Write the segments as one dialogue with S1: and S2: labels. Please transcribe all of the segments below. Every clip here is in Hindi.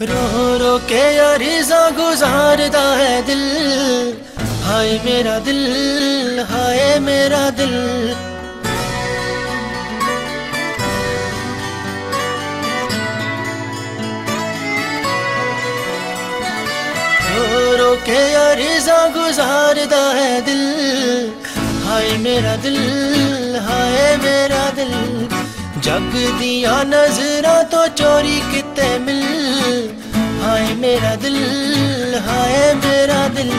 S1: रो रो के अरीज़ा गुजारदा है दिल। हाय मेरा दिल, हाय मेरा दिल। रो रो के अरीज़ा गुजारदा है दिल। हाय मेरा दिल, हाय मेरा दिल। जग दिया नजरा तो चोरी किते मिल। हाय मेरा दिल, हाय मेरा दिल।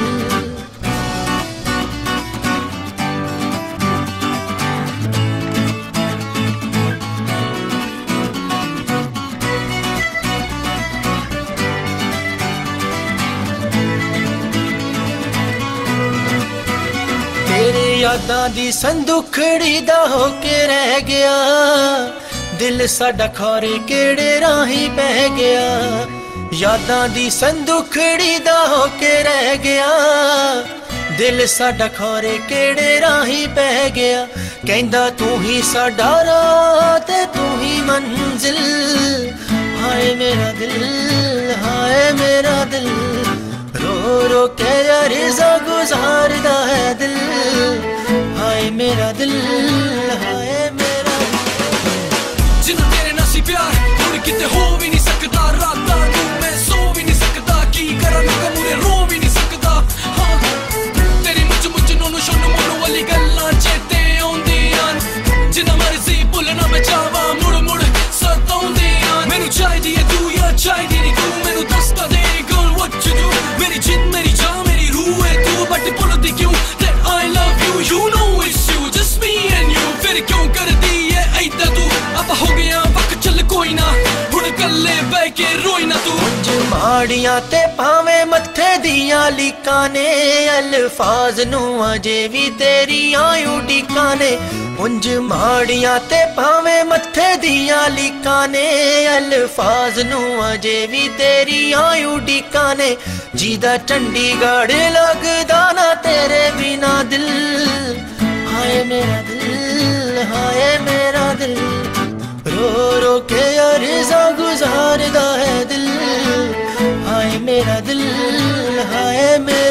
S1: तेरे यादां दी संदुखड़ी दा होके रह गया। दिल साडा खौरे केड़े राही बह गया। यादां दी संदुखड़ी दा होके रह गया। दिल साडा खौरे केड़े राही बह गया। कहंदा तू ही साडा राह ते तू ही मंजिल। हाय मेरा दिल, हाय मेरा दिल। रो रो के अरीज़ा गुजारदा है दिल। हाय मेरा दिल, हाय मेरा दिल।
S2: जिन्ना तेरे नाल सी प्यार हुण किते हो भी नहीं सकदा। रातां नूं मैं सो भी नहीं सकदा। की करां मैं मुरे रो भी नहीं सकदा। हाँ तेरी मुझ नोनू शोनू मोनू वाली गल्लां चेते आउंदियां। जिन्ना मर्जी भुल्लना मैं चाहवां मुड़ मुड़ सताउंदियां। मैनू चाहिदी है तू या चाहिदी नहीं तू। मैनू दसदा दे girl what to do। मेरी जिंद मेरी जान मेरी रूह है तू। बट भुल्लदी क्यों that I love you। You know it's you just me and you। फिर क्यों करदी है ऐदा तू। अब हो गया वक्त चल कोई ना हुण कल्ले बह के रोई ना तू।
S1: उंज माड़ियां ते भावे मत्थे दियां लीकां ने। अल्फाज नूं अजे भी तेरियां उड़ीकां ने। उंज माड़ियां ते भावे मत्थे दियां लीकां ने। अल्फाज नूं अजे भी तेरियां उड़ीकां ने। जीदा चंडीगढ़ लगदा ना तेरे बिना दिल। हाय मेरा दिल, हाय मेरा दिल। रो रो के अरीज़ा गुजारदा है दिल। हाय मेरा दिल, हाय मेरा